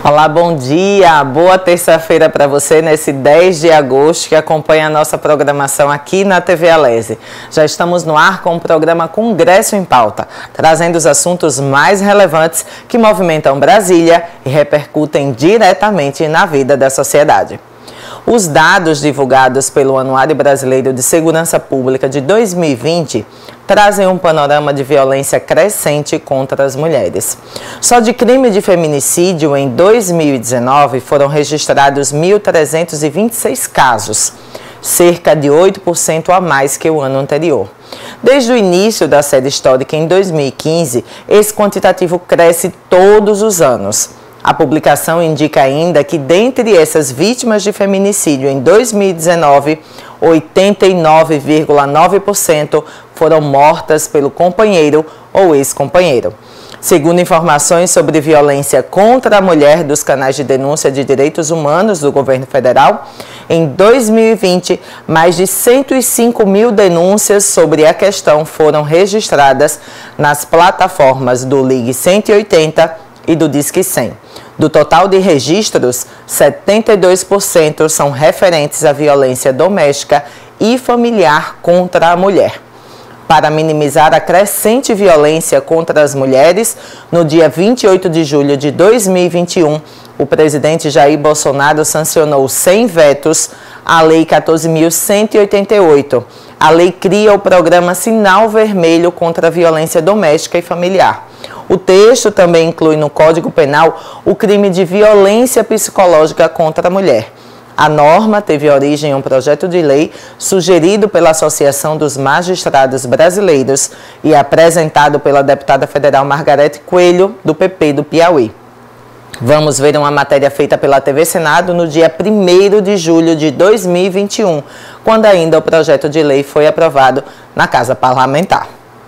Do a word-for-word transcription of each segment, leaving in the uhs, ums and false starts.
Olá, bom dia, boa terça-feira para você nesse dez de agosto que acompanha a nossa programação aqui na T V Alese. Já estamos no ar com o programa Congresso em Pauta, trazendo os assuntos mais relevantes que movimentam Brasília e repercutem diretamente na vida da sociedade. Os dados divulgados pelo Anuário Brasileiro de Segurança Pública de dois mil e vinte trazem um panorama de violência crescente contra as mulheres. Só de crime de feminicídio em dois mil e dezenove foram registrados mil trezentos e vinte e seis casos, cerca de oito por cento a mais que o ano anterior. Desde o início da série histórica em dois mil e quinze, esse quantitativo cresce todos os anos. A publicação indica ainda que, dentre essas vítimas de feminicídio em dois mil e dezenove, oitenta e nove vírgula nove por cento foram mortas pelo companheiro ou ex-companheiro. Segundo informações sobre violência contra a mulher dos canais de denúncia de direitos humanos do governo federal, em dois mil e vinte, mais de cento e cinco mil denúncias sobre a questão foram registradas nas plataformas do Ligue cento e oitenta e do Disque cem. Do total de registros, setenta e dois por cento são referentes à violência doméstica e familiar contra a mulher. Para minimizar a crescente violência contra as mulheres, no dia vinte e oito de julho de dois mil e vinte e um, o presidente Jair Bolsonaro sancionou sem vetos a Lei quatorze mil cento e oitenta e oito. A lei cria o programa Sinal Vermelho contra a Violência Doméstica e Familiar. O texto também inclui no Código Penal o crime de violência psicológica contra a mulher. A norma teve origem em um projeto de lei sugerido pela Associação dos Magistrados Brasileiros e apresentado pela deputada federal Margarete Coelho, do P P do Piauí. Vamos ver uma matéria feita pela T V Senado no dia primeiro de julho de dois mil e vinte e um, quando ainda o projeto de lei foi aprovado na Casa Parlamentar.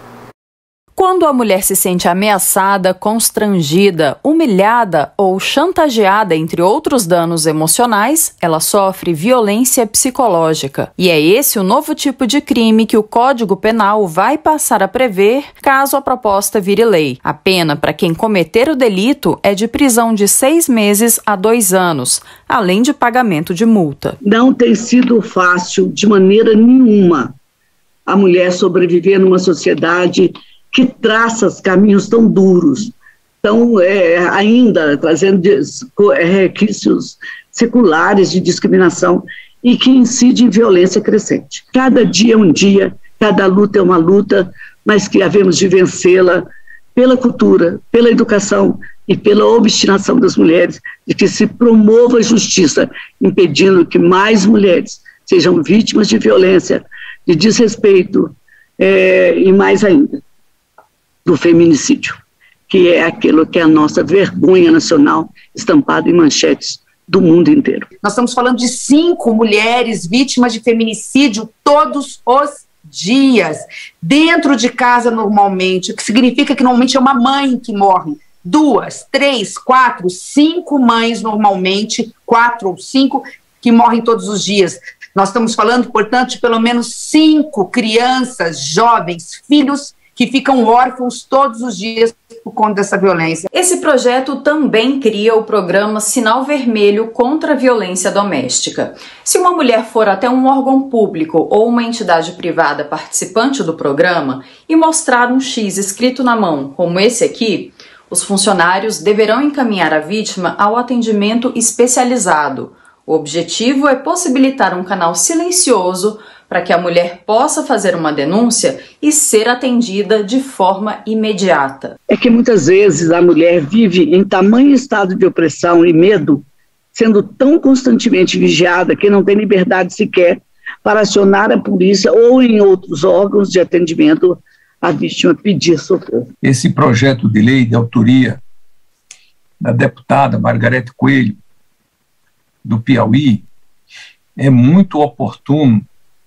Quando a mulher se sente ameaçada, constrangida, humilhada ou chantageada, entre outros danos emocionais, ela sofre violência psicológica. E é esse o novo tipo de crime que o Código Penal vai passar a prever caso a proposta vire lei. A pena para quem cometer o delito é de prisão de seis meses a dois anos, além de pagamento de multa. Não tem sido fácil, de maneira nenhuma, a mulher sobreviver numa sociedade que traça caminhos tão duros, tão, é, ainda trazendo requisitos seculares de discriminação e que incide em violência crescente. Cada dia é um dia, cada luta é uma luta, mas que havemos de vencê-la pela cultura, pela educação e pela obstinação das mulheres, de que se promova a justiça, impedindo que mais mulheres sejam vítimas de violência, de desrespeito é, e mais ainda, do feminicídio, que é aquilo que é a nossa vergonha nacional estampada em manchetes do mundo inteiro. Nós estamos falando de cinco mulheres vítimas de feminicídio todos os dias, dentro de casa normalmente, o que significa que normalmente é uma mãe que morre. Duas, três, quatro, cinco mães normalmente, quatro ou cinco que morrem todos os dias. Nós estamos falando, portanto, de pelo menos cinco crianças, jovens, filhos que ficam órfãos todos os dias por conta dessa violência. Esse projeto também cria o programa Sinal Vermelho contra a Violência Doméstica. Se uma mulher for até um órgão público ou uma entidade privada participante do programa e mostrar um X escrito na mão, como esse aqui, os funcionários deverão encaminhar a vítima ao atendimento especializado. O objetivo é possibilitar um canal silencioso para que a mulher possa fazer uma denúncia e ser atendida de forma imediata. É que muitas vezes a mulher vive em tamanho estado de opressão e medo, sendo tão constantemente vigiada que não tem liberdade sequer para acionar a polícia ou em outros órgãos de atendimento à vítima pedir socorro. Esse projeto de lei de autoria da deputada Margarete Coelho, do Piauí, é muito oportuno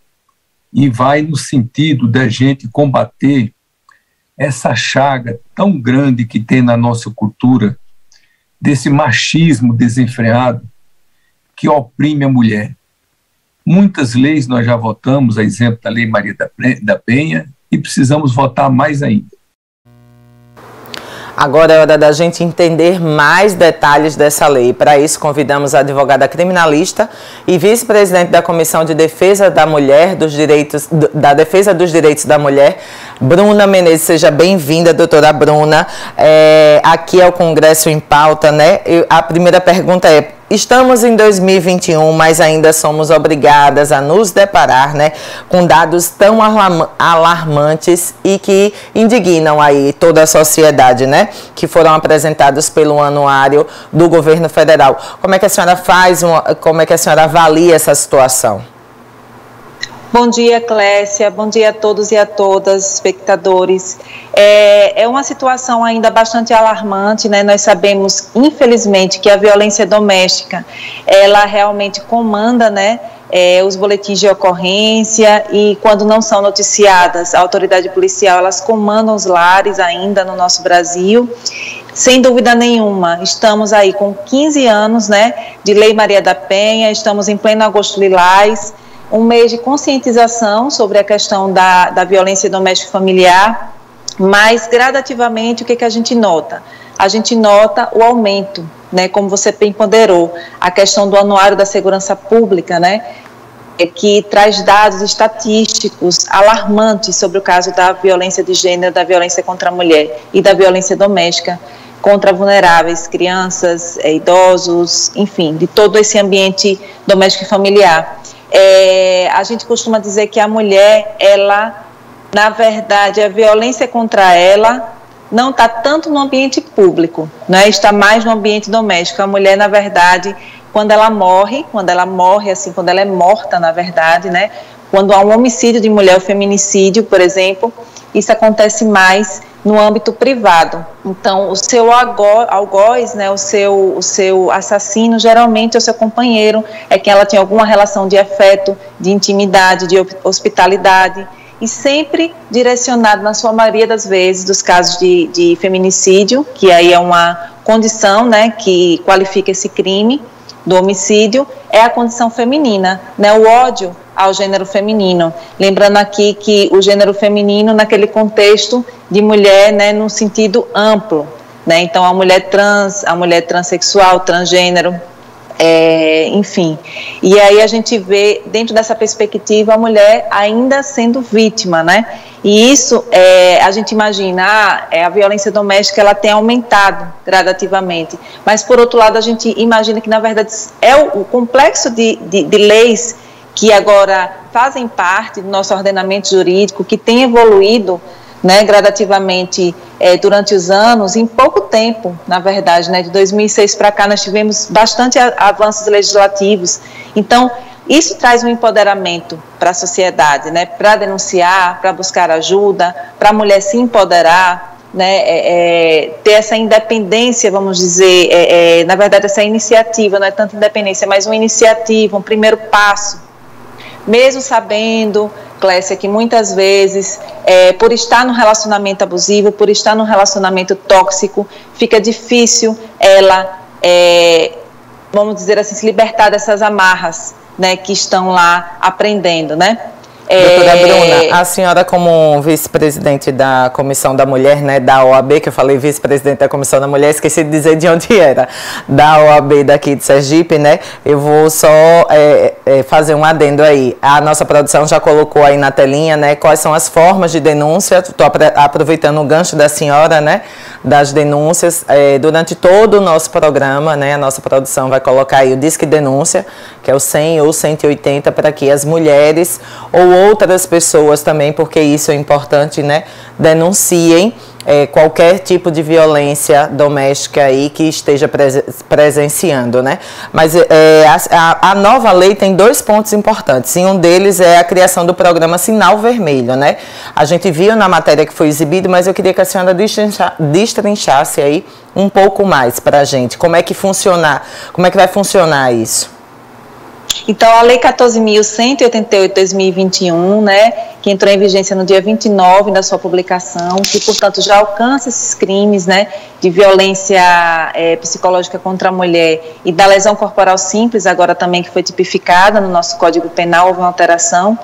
e vai no sentido da gente combater essa chaga tão grande que tem na nossa cultura, desse machismo desenfreado que oprime a mulher. Muitas leis nós já votamos, a exemplo da Lei Maria da Penha, e precisamos votar mais ainda. Agora é hora da gente entender mais detalhes dessa lei. Para isso, convidamos a advogada criminalista e vice-presidente da Comissão de Defesa da Mulher, dos Direitos, da Defesa dos Direitos da Mulher, Bruna Menezes. Seja bem-vinda, doutora Bruna. É, aqui é o Congresso em Pauta, né? Eu, a primeira pergunta é: estamos em dois mil e vinte e um, mas ainda somos obrigadas a nos deparar, né, com dados tão alarmantes e que indignam aí toda a sociedade, né, que foram apresentados pelo anuário do governo federal. Como é que a senhora faz, uma, como é que a senhora avalia essa situação? Bom dia, Clécia. Bom dia a todos e a todas, espectadores. É, é uma situação ainda bastante alarmante, né? Nós sabemos, infelizmente, que a violência doméstica, ela realmente comanda, né, é, os boletins de ocorrência, e quando não são noticiadas, a autoridade policial, elas comandam os lares ainda no nosso Brasil. Sem dúvida nenhuma, estamos aí com quinze anos, né, de Lei Maria da Penha, estamos em pleno agosto lilás, um mês de conscientização sobre a questão da, da violência doméstica familiar, mas gradativamente o que, que a gente nota? A gente nota o aumento, né, como você bem ponderou, a questão do Anuário da Segurança Pública, né, que traz dados estatísticos alarmantes sobre o caso da violência de gênero, da violência contra a mulher e da violência doméstica contra vulneráveis, crianças, idosos, enfim, de todo esse ambiente doméstico e familiar. É, a gente costuma dizer que a mulher, ela, na verdade, a violência contra ela não está tanto no ambiente público, né? Está mais no ambiente doméstico. A mulher, na verdade, quando ela morre, quando ela morre, assim, quando ela é morta, na verdade, né? Quando há um homicídio de mulher, o feminicídio, por exemplo, isso acontece mais no âmbito privado. Então, o seu algoz, né, o seu, o seu assassino, geralmente é o seu companheiro, é quem ela tem alguma relação de afeto, de intimidade, de hospitalidade, e sempre direcionado, na sua maioria das vezes, dos casos de, de feminicídio, que aí é uma condição, né, que qualifica esse crime do homicídio, é a condição feminina, né, o ódio ao gênero feminino. Lembrando aqui que o gênero feminino, naquele contexto de mulher, né, no sentido amplo, né, então a mulher trans, a mulher transexual, transgênero, é, enfim. E aí a gente vê, dentro dessa perspectiva, a mulher ainda sendo vítima, né, e isso, é, a gente imagina, ah, é, a violência doméstica, ela tem aumentado gradativamente, mas por outro lado a gente imagina que, na verdade, é o, o complexo de, de, de leis que agora fazem parte do nosso ordenamento jurídico, que tem evoluído, né, gradativamente é, durante os anos, em pouco tempo, na verdade, né, de dois mil e seis para cá nós tivemos bastante avanços legislativos. Então, isso traz um empoderamento para a sociedade, né, para denunciar, para buscar ajuda, para a mulher se empoderar, né, é, é, ter essa independência, vamos dizer, é, é, na verdade essa iniciativa, não é tanto independência, mas uma iniciativa, um primeiro passo, mesmo sabendo, Clécia, que muitas vezes, é, por estar no relacionamento abusivo, por estar no relacionamento tóxico, fica difícil ela, é, vamos dizer assim, se libertar dessas amarras, né, que estão lá aprendendo, né? Doutora Bruna, a senhora, como vice-presidente da Comissão da Mulher, né, da O A B, que eu falei vice-presidente da Comissão da Mulher, esqueci de dizer de onde era, da O A B daqui de Sergipe, né, eu vou só é, é, fazer um adendo aí. A nossa produção já colocou aí na telinha, né, quais são as formas de denúncia. Estou aproveitando o gancho da senhora, né, das denúncias, é, durante todo o nosso programa, né, a nossa produção vai colocar aí o Disque Denúncia, que é o cem ou cento e oitenta, para que as mulheres ou outras pessoas também, porque isso é importante, né, denunciem é, qualquer tipo de violência doméstica aí que esteja prese presenciando, né. Mas é, a, a nova lei tem dois pontos importantes, e um deles é a criação do programa Sinal Vermelho, né. A gente viu na matéria que foi exibida, mas eu queria que a senhora destrinchasse aí um pouco mais para a gente, como é que funcionar, como é que vai funcionar isso? Então, a Lei quatorze mil cento e oitenta e oito de dois mil e vinte e um, né, que entrou em vigência no dia vinte e nove da sua publicação, que, portanto, já alcança esses crimes, né, de violência é, psicológica contra a mulher e da lesão corporal simples, agora também que foi tipificada no nosso Código Penal, houve uma alteração.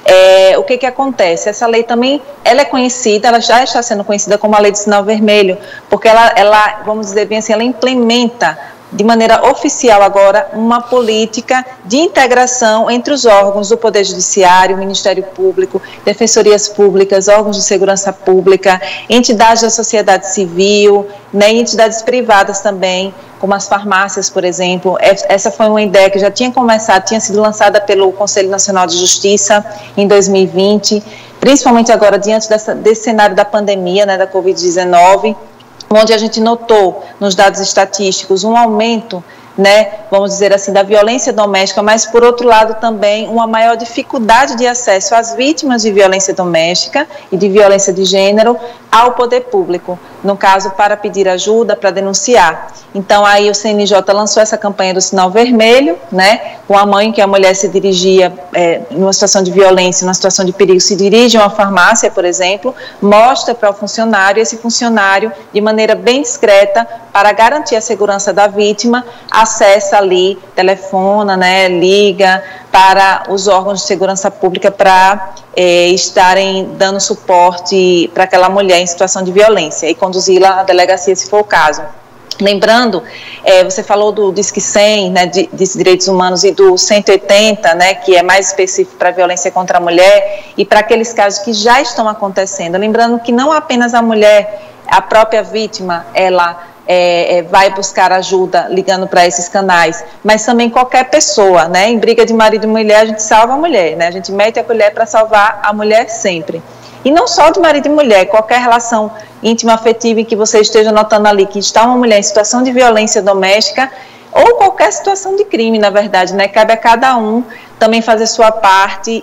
É, o que que acontece? Essa lei também, ela é conhecida, ela já está sendo conhecida como a Lei do Sinal Vermelho, porque ela, ela vamos dizer bem assim, ela implementa de maneira oficial agora uma política de integração entre os órgãos do Poder Judiciário, Ministério Público, Defensorias Públicas, órgãos de segurança pública, entidades da sociedade civil, né, e entidades privadas também, como as farmácias, por exemplo. Essa foi uma ideia que já tinha começado, tinha sido lançada pelo Conselho Nacional de Justiça em dois mil e vinte, principalmente agora diante dessa, desse cenário da pandemia, né, da covid dezenove, onde a gente notou nos dados estatísticos um aumento, né, vamos dizer assim, da violência doméstica, mas por outro lado também uma maior dificuldade de acesso às vítimas de violência doméstica e de violência de gênero ao poder público, no caso para pedir ajuda, para denunciar. Então aí o C N J lançou essa campanha do Sinal Vermelho, né, com a mãe que a mulher se dirigia é, em uma situação de violência, numa situação de perigo, se dirige a uma farmácia, por exemplo, mostra para o funcionário, esse funcionário, de maneira bem discreta, para garantir a segurança da vítima, acessa ali, telefona, né, liga para os órgãos de segurança pública para é, estarem dando suporte para aquela mulher em situação de violência e conduzi-la à delegacia se for o caso. Lembrando, é, você falou do Disque cem, né, de, de direitos humanos, e do cento e oitenta, né, que é mais específico para a violência contra a mulher e para aqueles casos que já estão acontecendo. Lembrando que não apenas a mulher, a própria vítima, ela é, é, vai buscar ajuda ligando para esses canais, mas também qualquer pessoa, né, em briga de marido e mulher, a gente salva a mulher, né, a gente mete a colher para salvar a mulher sempre. E não só de marido e mulher, qualquer relação íntima, afetiva em que você esteja notando ali que está uma mulher em situação de violência doméstica ou qualquer situação de crime, na verdade, né? Cabe a cada um também fazer sua parte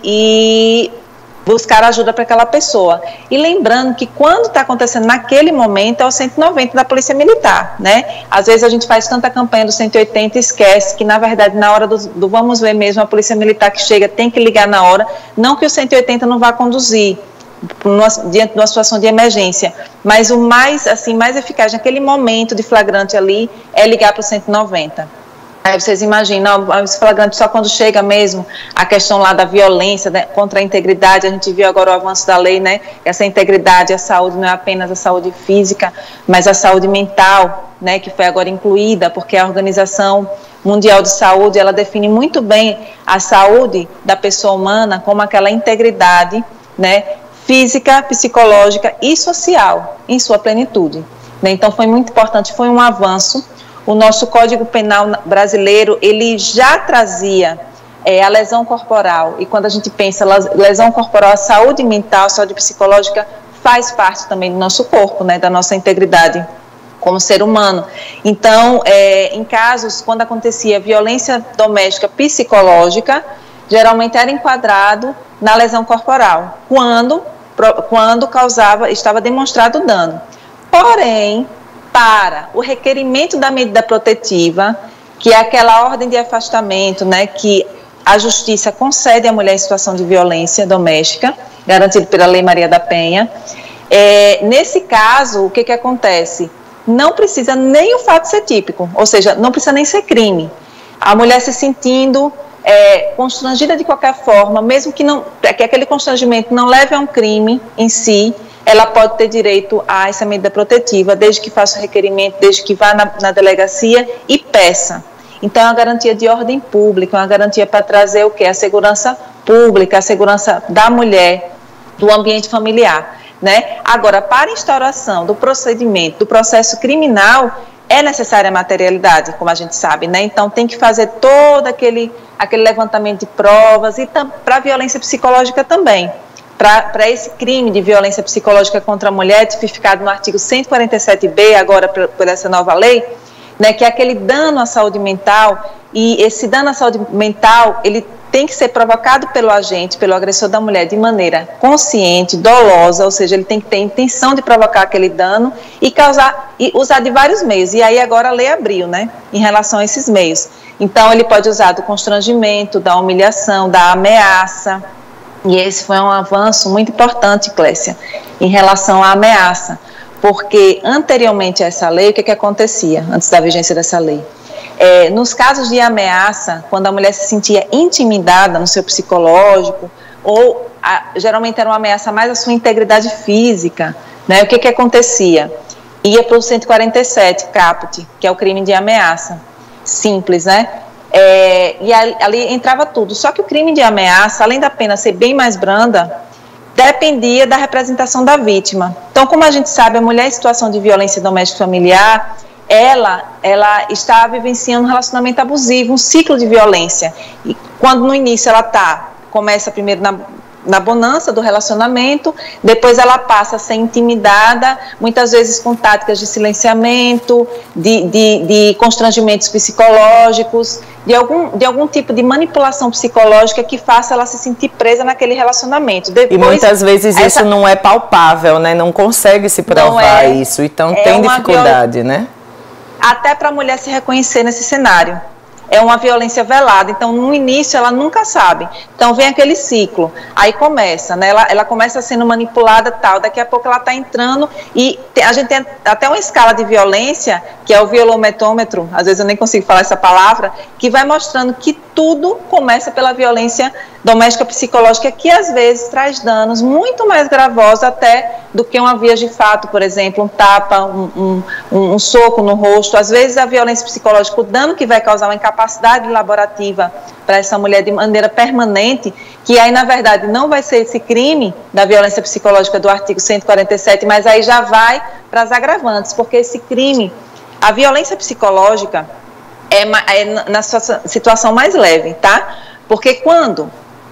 e buscar ajuda para aquela pessoa. E lembrando que quando está acontecendo naquele momento é o cento e noventa da Polícia Militar, né? Às vezes a gente faz tanta campanha do cento e oitenta e esquece que, na verdade, na hora do, do vamos ver mesmo, a Polícia Militar que chega tem que ligar na hora, não que o cento e oitenta não vá conduzir diante de uma situação de emergência, mas o mais, assim, mais eficaz naquele momento de flagrante ali é ligar para o cento e noventa. Aí vocês imaginam, esse flagrante só quando chega mesmo a questão lá da violência, né, contra a integridade. A gente viu agora o avanço da lei, né, essa integridade, a saúde não é apenas a saúde física, mas a saúde mental, né, que foi agora incluída, porque a Organização Mundial de Saúde, ela define muito bem a saúde da pessoa humana como aquela integridade, né, física, psicológica e social, em sua plenitude. Então, foi muito importante, foi um avanço. O nosso Código Penal brasileiro, ele já trazia é, a lesão corporal, e quando a gente pensa lesão corporal, a saúde mental, a saúde psicológica faz parte também do nosso corpo, né, da nossa integridade como ser humano. Então, é, em casos, quando acontecia violência doméstica psicológica, geralmente era enquadrado na lesão corporal, quando, quando causava, estava demonstrado o dano. Porém, para o requerimento da medida protetiva, que é aquela ordem de afastamento, né, que a Justiça concede à mulher em situação de violência doméstica, garantido pela Lei Maria da Penha, é, nesse caso, o que, que acontece? Não precisa nem o fato ser típico, ou seja, não precisa nem ser crime. A mulher se sentindo É, constrangida de qualquer forma, mesmo que, não, que aquele constrangimento não leve a um crime em si, ela pode ter direito a essa medida protetiva, desde que faça o requerimento, desde que vá na, na delegacia e peça. Então, é uma garantia de ordem pública, uma garantia para trazer o quê? A segurança pública, a segurança da mulher, do ambiente familiar, né? Agora, para a instauração do procedimento, do processo criminal, é necessária a materialidade, como a gente sabe, né? Então, tem que fazer todo aquele, aquele levantamento de provas e para a violência psicológica também. Para esse crime de violência psicológica contra a mulher, tipificado no artigo cento e quarenta e sete B, agora por, por essa nova lei, né, que é aquele dano à saúde mental, e esse dano à saúde mental, ele tem que ser provocado pelo agente, pelo agressor da mulher, de maneira consciente, dolosa, ou seja, ele tem que ter intenção de provocar aquele dano e causar, e usar de vários meios. E aí agora a lei abriu, né, em relação a esses meios. Então ele pode usar do constrangimento, da humilhação, da ameaça, e esse foi um avanço muito importante, Clécia, em relação à ameaça, porque anteriormente a essa lei, o que, que acontecia, antes da vigência dessa lei? É, nos casos de ameaça, quando a mulher se sentia intimidada no seu psicológico, ou a, geralmente era uma ameaça mais à sua integridade física, né? O que que acontecia? Ia para o cento e quarenta e sete, caput, que é o crime de ameaça, simples, né? É, e ali, ali entrava tudo, só que o crime de ameaça, além da pena ser bem mais branda, dependia da representação da vítima. Então, como a gente sabe, a mulher em situação de violência doméstica familiar, ela, ela está vivenciando um relacionamento abusivo, um ciclo de violência. E quando no início ela tá, começa primeiro na, na bonança do relacionamento, depois ela passa a ser intimidada, muitas vezes com táticas de silenciamento, de, de, de constrangimentos psicológicos, de algum, de algum tipo de manipulação psicológica que faça ela se sentir presa naquele relacionamento. Depois, e muitas vezes essa, isso não é palpável, né? Não consegue se provar é, isso, então é tem dificuldade, viol... né? Até para a mulher se reconhecer nesse cenário. É uma violência velada, então no início ela nunca sabe. Então vem aquele ciclo, aí começa, né? Ela, ela começa sendo manipulada tal, daqui a pouco ela está entrando e tem, a gente tem até uma escala de violência, que é o violometômetro, às vezes eu nem consigo falar essa palavra, que vai mostrando que tudo começa pela violência doméstica psicológica, que às vezes traz danos muito mais gravosos até do que uma via de fato, por exemplo, um tapa, um, um, um soco no rosto. Às vezes a violência psicológica, o dano que vai causar uma incapacidade laborativa para essa mulher de maneira permanente, que aí na verdade não vai ser esse crime da violência psicológica do artigo cento e quarenta e sete, mas aí já vai para as agravantes, porque esse crime, a violência psicológica é, é na sua situação mais leve, tá? Porque quando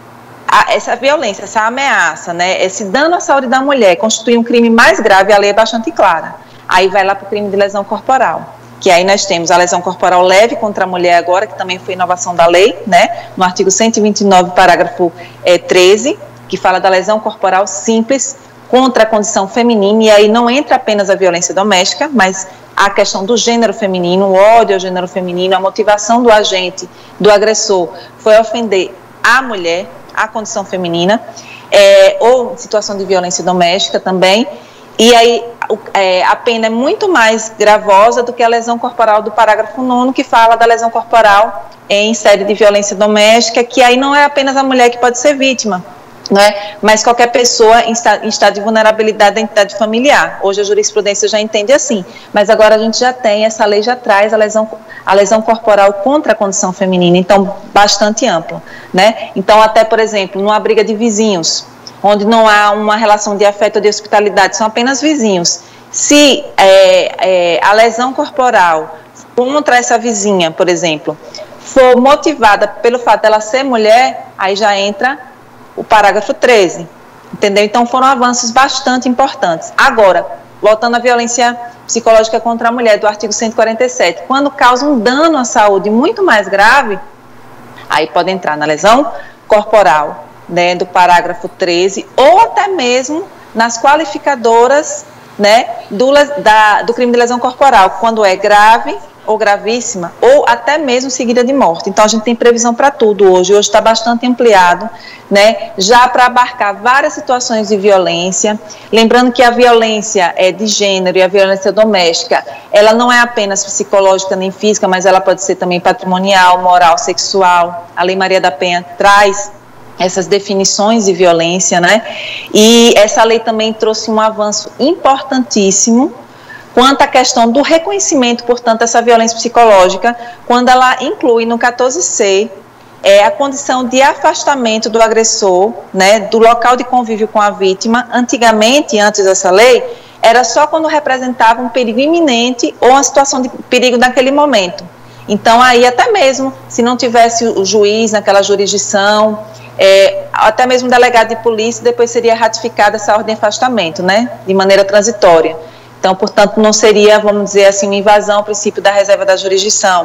a, essa violência, essa ameaça, né, esse dano à saúde da mulher constitui um crime mais grave, a lei é bastante clara. Aí vai lá para o crime de lesão corporal, que aí nós temos a lesão corporal leve contra a mulher agora, que também foi inovação da lei, né, no artigo cento e vinte e nove, parágrafo é, treze, que fala da lesão corporal simples contra a condição feminina, e aí não entra apenas a violência doméstica, mas a questão do gênero feminino, o ódio ao gênero feminino, a motivação do agente, do agressor, foi ofender a mulher, a condição feminina, é, ou situação de violência doméstica também, e aí é, a pena é muito mais gravosa do que a lesão corporal do parágrafo nono, que fala da lesão corporal em série de violência doméstica, que aí não é apenas a mulher que pode ser vítima, né? Mas qualquer pessoa em estado, em estado de vulnerabilidade da entidade familiar. Hoje a jurisprudência já entende assim, mas agora a gente já tem, essa lei já traz a lesão, a lesão corporal contra a condição feminina, então bastante ampla, né? Então até, por exemplo, numa briga de vizinhos, onde não há uma relação de afeto ou de hospitalidade, são apenas vizinhos, se é, é, a lesão corporal contra essa vizinha, por exemplo, for motivada pelo fato dela ser mulher, aí já entra o parágrafo treze, entendeu? Então foram avanços bastante importantes. Agora, voltando à violência psicológica contra a mulher, do artigo cento e quarenta e sete, quando causa um dano à saúde muito mais grave, aí pode entrar na lesão corporal, né, do parágrafo treze, ou até mesmo nas qualificadoras, né, do, da, do crime de lesão corporal, quando é grave ou gravíssima, ou até mesmo seguida de morte. Então a gente tem previsão para tudo hoje, hoje está bastante ampliado, né, já para abarcar várias situações de violência, lembrando que a violência é de gênero e a violência doméstica, ela não é apenas psicológica nem física, mas ela pode ser também patrimonial, moral, sexual. A Lei Maria da Penha traz essas definições de violência, né, e essa lei também trouxe um avanço importantíssimo quanto à questão do reconhecimento, portanto, dessa violência psicológica, quando ela inclui no quatorze C é, a condição de afastamento do agressor, né, do local de convívio com a vítima. Antigamente, antes dessa lei, era só quando representava um perigo iminente ou uma situação de perigo naquele momento. Então, aí até mesmo, se não tivesse o juiz naquela jurisdição, é, até mesmo o delegado de polícia, depois seria ratificada essa ordem de afastamento, né, de maneira transitória. Então, portanto, não seria, vamos dizer assim, uma invasão ao princípio da reserva da jurisdição,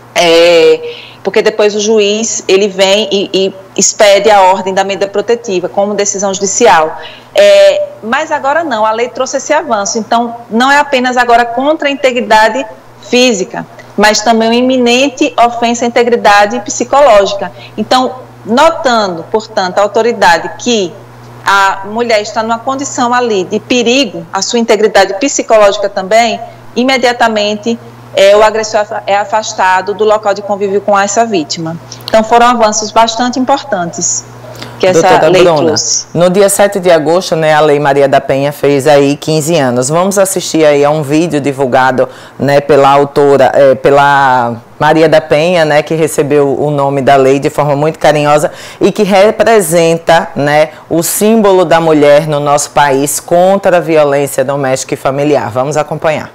é, porque depois o juiz, ele vem e, e expede a ordem da medida protetiva, como decisão judicial. É, mas agora não, a lei trouxe esse avanço, então não é apenas agora contra a integridade física, mas também uma iminente ofensa à integridade psicológica. Então, notando, portanto, a autoridade que a mulher está numa condição ali de perigo, a sua integridade psicológica também, imediatamente é, o agressor é afastado do local de convívio com essa vítima. Então foram avanços bastante importantes. que essa Doutora lei Bruna, trouxe. No dia sete de agosto, né, a Lei Maria da Penha fez aí quinze anos. Vamos assistir aí a um vídeo divulgado, né, pela autora, é, pela Maria da Penha, né, que recebeu o nome da lei de forma muito carinhosa e que representa, né, o símbolo da mulher no nosso país contra a violência doméstica e familiar. Vamos acompanhar.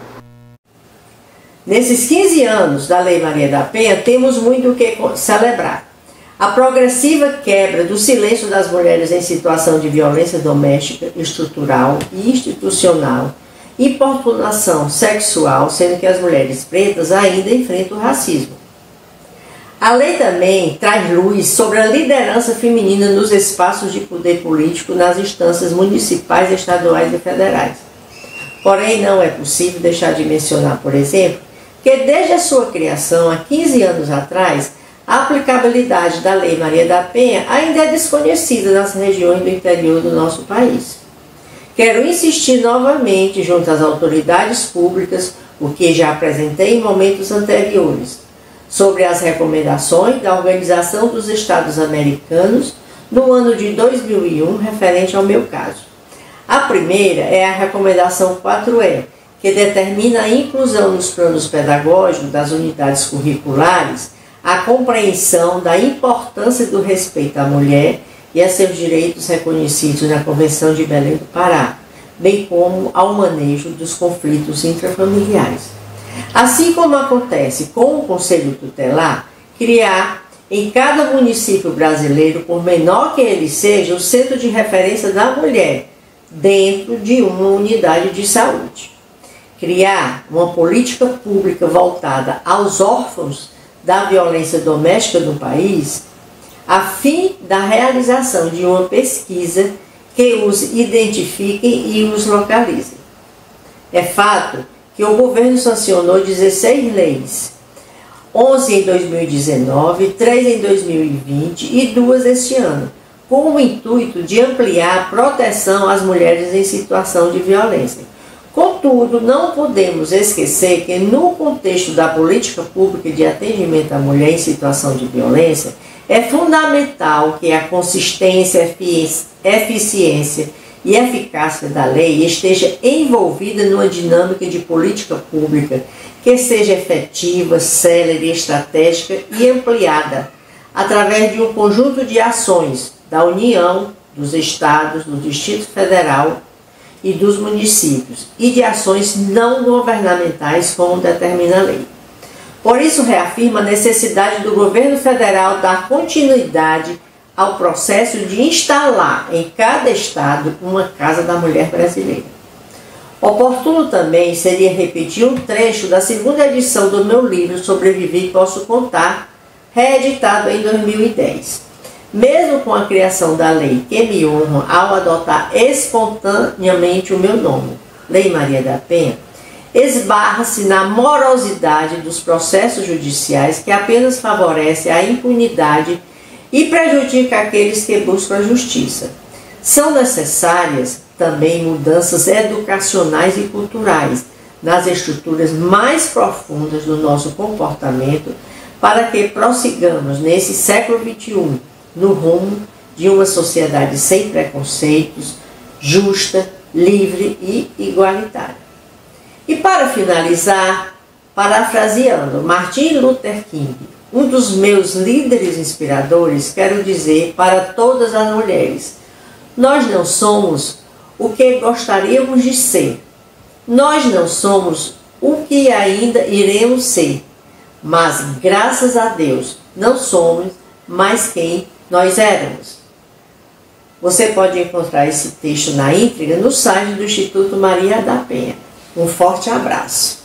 Nesses quinze anos da Lei Maria da Penha, temos muito o que celebrar. A progressiva quebra do silêncio das mulheres em situação de violência doméstica, estrutural e institucional, importunação sexual, sendo que as mulheres pretas ainda enfrentam o racismo. A lei também traz luz sobre a liderança feminina nos espaços de poder político nas instâncias municipais, estaduais e federais. Porém, não é possível deixar de mencionar, por exemplo, que desde a sua criação, há quinze anos atrás, a aplicabilidade da Lei Maria da Penha ainda é desconhecida nas regiões do interior do nosso país. Quero insistir novamente junto às autoridades públicas, o que já apresentei em momentos anteriores, sobre as recomendações da Organização dos Estados Americanos no ano de dois mil e um, referente ao meu caso. A primeira é a Recomendação quatro E, que determina a inclusão nos planos pedagógicos das unidades curriculares a compreensão da importância do respeito à mulher e a seus direitos reconhecidos na Convenção de Belém do Pará, bem como ao manejo dos conflitos intrafamiliares. Assim como acontece com o Conselho Tutelar, criar em cada município brasileiro, por menor que ele seja, o centro de referência da mulher dentro de uma unidade de saúde. Criar uma política pública voltada aos órfãos da violência doméstica no país, a fim da realização de uma pesquisa que os identifiquem e os localizem. É fato que o governo sancionou dezesseis leis, onze em dois mil e dezenove, três em dois mil e vinte e duas este ano, com o intuito de ampliar a proteção às mulheres em situação de violência. Contudo, não podemos esquecer que no contexto da política pública de atendimento à mulher em situação de violência, é fundamental que a consistência, eficiência e eficácia da lei esteja envolvida numa dinâmica de política pública que seja efetiva, célere, estratégica e ampliada, através de um conjunto de ações da União, dos Estados, do Distrito Federal e dos municípios, e de ações não governamentais, como determina a lei. Por isso, reafirma a necessidade do governo federal dar continuidade ao processo de instalar em cada estado uma Casa da Mulher Brasileira. Oportuno também seria repetir um trecho da segunda edição do meu livro Sobreviver e Posso Contar, reeditado em dois mil e dez. Mesmo com a criação da lei que me honra ao adotar espontaneamente o meu nome, Lei Maria da Penha, esbarra-se na morosidade dos processos judiciais que apenas favorece a impunidade e prejudica aqueles que buscam a justiça. São necessárias também mudanças educacionais e culturais nas estruturas mais profundas do nosso comportamento para que prossigamos nesse século vinte e um no rumo de uma sociedade sem preconceitos, justa, livre e igualitária. E para finalizar, parafraseando Martin Luther King, um dos meus líderes inspiradores, quero dizer para todas as mulheres: nós não somos o que gostaríamos de ser, nós não somos o que ainda iremos ser, mas graças a Deus não somos mais quem nós éramos. Você pode encontrar esse texto na íntegra no site do Instituto Maria da Penha. Um forte abraço.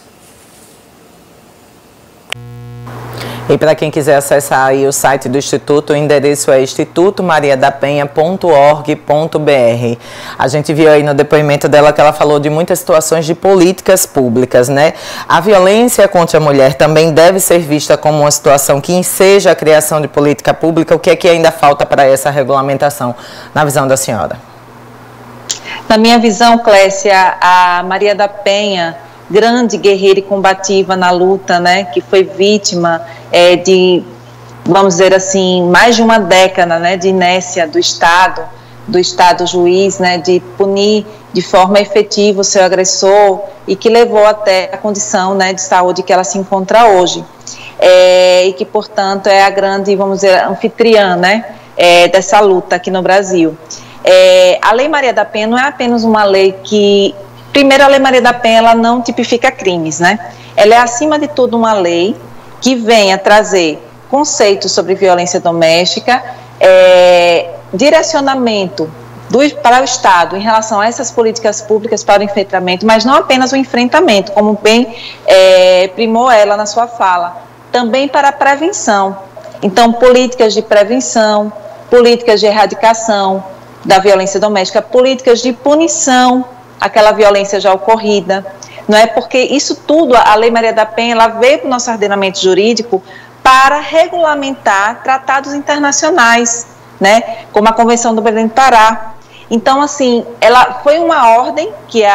E para quem quiser acessar aí o site do Instituto, o endereço é instituto maria da penha ponto org ponto br. A gente viu aí no depoimento dela que ela falou de muitas situações de políticas públicas, né? A violência contra a mulher também deve ser vista como uma situação que enseja a criação de política pública. O que é que ainda falta para essa regulamentação, na visão da senhora? Na minha visão, Clécia, a Maria da Penha, grande guerreira e combativa na luta, né, que foi vítima é, de vamos dizer assim, mais de uma década, né, de inércia do Estado, do Estado juiz, né, de punir de forma efetiva o seu agressor e que levou até a condição, né, de saúde que ela se encontra hoje. É, e que, portanto, é a grande, vamos dizer, anfitriã, né, é, dessa luta aqui no Brasil. É, a Lei Maria da Penha não é apenas uma lei que... Primeiro, a Lei Maria da Penha, ela não tipifica crimes, né? Ela é, acima de tudo, uma lei que venha trazer conceitos sobre violência doméstica, é, direcionamento do, para o Estado em relação a essas políticas públicas para o enfrentamento, mas não apenas o enfrentamento, como bem é, primou ela na sua fala, também para a prevenção. Então, políticas de prevenção, políticas de erradicação da violência doméstica, políticas de punição àquela violência já ocorrida, não é? Porque isso tudo, a Lei Maria da Penha, ela veio para o nosso ordenamento jurídico para regulamentar tratados internacionais, né? Como a Convenção do Belém do Pará. Então, assim, ela foi uma ordem que a,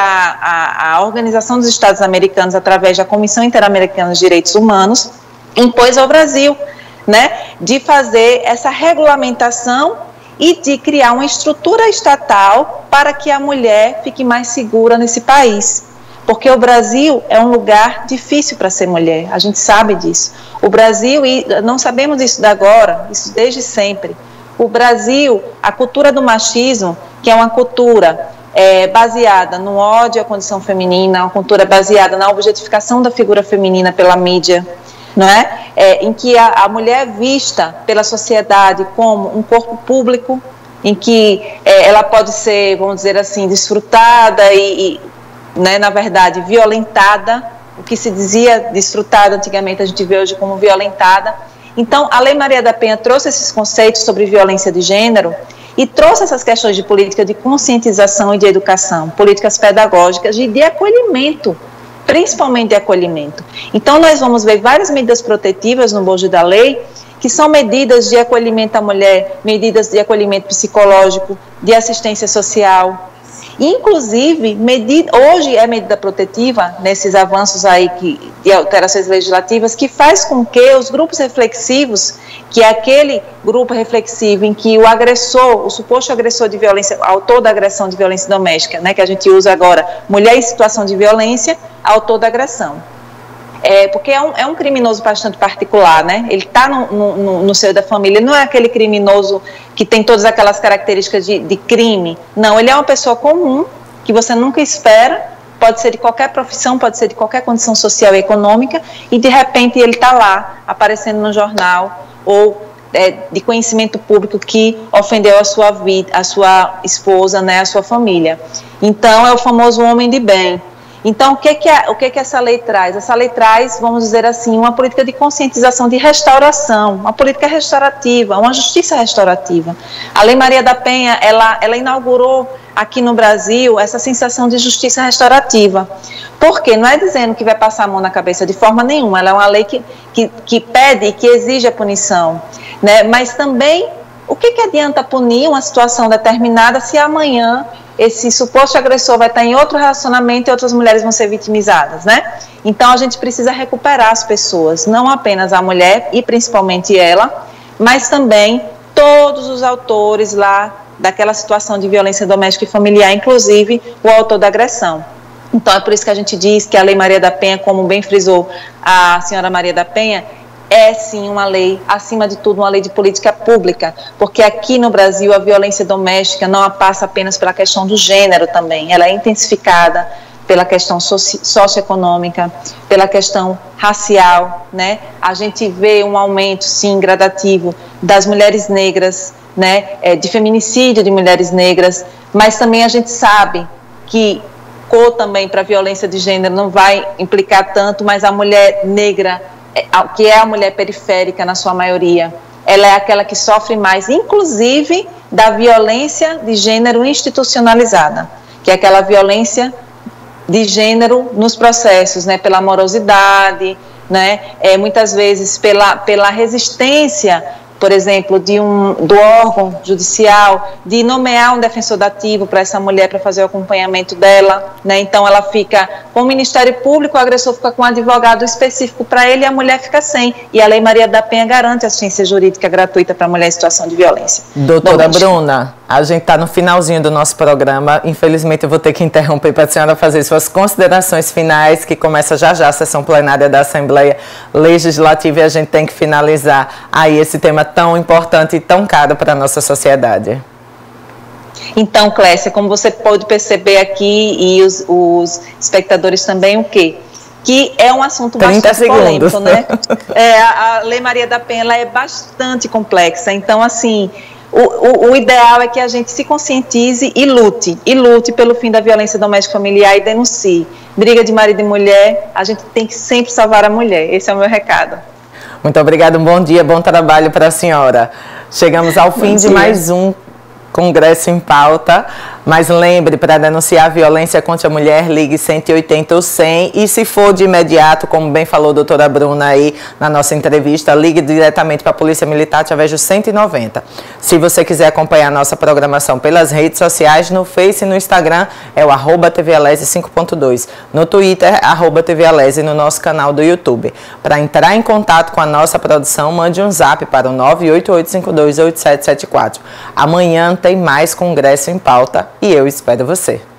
a, a Organização dos Estados Americanos, através da Comissão Interamericana de Direitos Humanos, impôs ao Brasil, né? De fazer essa regulamentação e de criar uma estrutura estatal para que a mulher fique mais segura nesse país. Porque o Brasil é um lugar difícil para ser mulher, a gente sabe disso. O Brasil, e não sabemos isso de agora, isso desde sempre. O Brasil, a cultura do machismo, que é uma cultura é, baseada no ódio à condição feminina, uma cultura baseada na objetificação da figura feminina pela mídia, não é? É, em que a, a mulher é vista pela sociedade como um corpo público, em que é, ela pode ser, vamos dizer assim, desfrutada e, e né, na verdade, violentada. O que se dizia desfrutada antigamente, a gente vê hoje como violentada. Então, a Lei Maria da Penha trouxe esses conceitos sobre violência de gênero e trouxe essas questões de política de conscientização e de educação, políticas pedagógicas e de acolhimento, principalmente de acolhimento. Então, nós vamos ver várias medidas protetivas no bojo da lei, que são medidas de acolhimento à mulher, medidas de acolhimento psicológico, de assistência social. Inclusive, medida, hoje é medida protetiva, nesses avanços aí que, de alterações legislativas, que faz com que os grupos reflexivos, que é aquele grupo reflexivo em que o agressor, o suposto agressor de violência, autor da agressão de violência doméstica, né, que a gente usa agora, mulher em situação de violência, autor da agressão. É, porque é um, é um criminoso bastante particular, né? Ele está no, no, no seio da família, ele não é aquele criminoso que tem todas aquelas características de, de crime. Não, ele é uma pessoa comum, que você nunca espera, pode ser de qualquer profissão, pode ser de qualquer condição social e econômica, e de repente ele está lá, aparecendo no jornal, ou é, de conhecimento público que ofendeu a sua vida, a sua esposa, né, a sua família. Então, é o famoso homem de bem. Então, o que que, é, o que que essa lei traz? Essa lei traz, vamos dizer assim, uma política de conscientização, de restauração, uma política restaurativa, uma justiça restaurativa. A Lei Maria da Penha, ela, ela inaugurou aqui no Brasil essa sensação de justiça restaurativa. Por quê? Não é dizendo que vai passar a mão na cabeça de forma nenhuma, ela é uma lei que, que, que pede e que exige a punição, né? Mas também, o que que adianta punir uma situação determinada se amanhã esse suposto agressor vai estar em outro relacionamento e outras mulheres vão ser vitimizadas, né? Então, a gente precisa recuperar as pessoas, não apenas a mulher, e principalmente ela, mas também todos os autores lá daquela situação de violência doméstica e familiar, inclusive o autor da agressão. Então, é por isso que a gente diz que a Lei Maria da Penha, como bem frisou a senhora Maria da Penha, é sim uma lei, acima de tudo, uma lei de política pública, porque aqui no Brasil a violência doméstica não passa apenas pela questão do gênero também, ela é intensificada pela questão soci- socioeconômica, pela questão racial, né? A gente vê um aumento, sim, gradativo das mulheres negras, né? É, de feminicídio de mulheres negras, mas também a gente sabe que cor também para violência de gênero não vai implicar tanto, mas a mulher negra, que é a mulher periférica na sua maioria, ela é aquela que sofre mais, inclusive da violência de gênero institucionalizada, que é aquela violência de gênero nos processos, né, pela morosidade, né, é, muitas vezes pela, pela resistência por exemplo, de um, do órgão judicial, de nomear um defensor dativo para essa mulher para fazer o acompanhamento dela, né? Então ela fica com o Ministério Público, o agressor fica com um advogado específico para ele e a mulher fica sem. E a Lei Maria da Penha garante assistência jurídica gratuita para a mulher em situação de violência. Doutora Bruna, a gente está no finalzinho do nosso programa. Infelizmente eu vou ter que interromper para a senhora fazer suas considerações finais, que começa já já a sessão plenária da Assembleia Legislativa e a gente tem que finalizar aí esse tema tão importante e tão caro para a nossa sociedade. Então, Clécia, como você pode perceber aqui e os, os espectadores também, o quê? Que é um assunto bastante segundos. polêmico, né? É, a, a Lei Maria da Penha ela é bastante complexa, então, assim, o, o, o ideal é que a gente se conscientize e lute, e lute pelo fim da violência doméstica familiar e denuncie. Briga de marido e mulher, a gente tem que sempre salvar a mulher, esse é o meu recado. Muito obrigada, um bom dia, bom trabalho para a senhora. Chegamos ao fim de mais um Congresso em Pauta, mas lembre, para denunciar a violência contra a mulher, ligue cento e oitenta ou cem, e se for de imediato, como bem falou a doutora Bruna aí na nossa entrevista, ligue diretamente para a Polícia Militar através do cento e noventa. Se você quiser acompanhar a nossa programação pelas redes sociais, no Face e no Instagram é o arroba T V Alese cinco ponto dois, no Twitter, arroba T V Alese, e no nosso canal do YouTube. Para entrar em contato com a nossa produção, mande um zap para o nove oito oito cinco dois oito sete sete quatro. Amanhã tem mais Congresso em Pauta e eu espero você.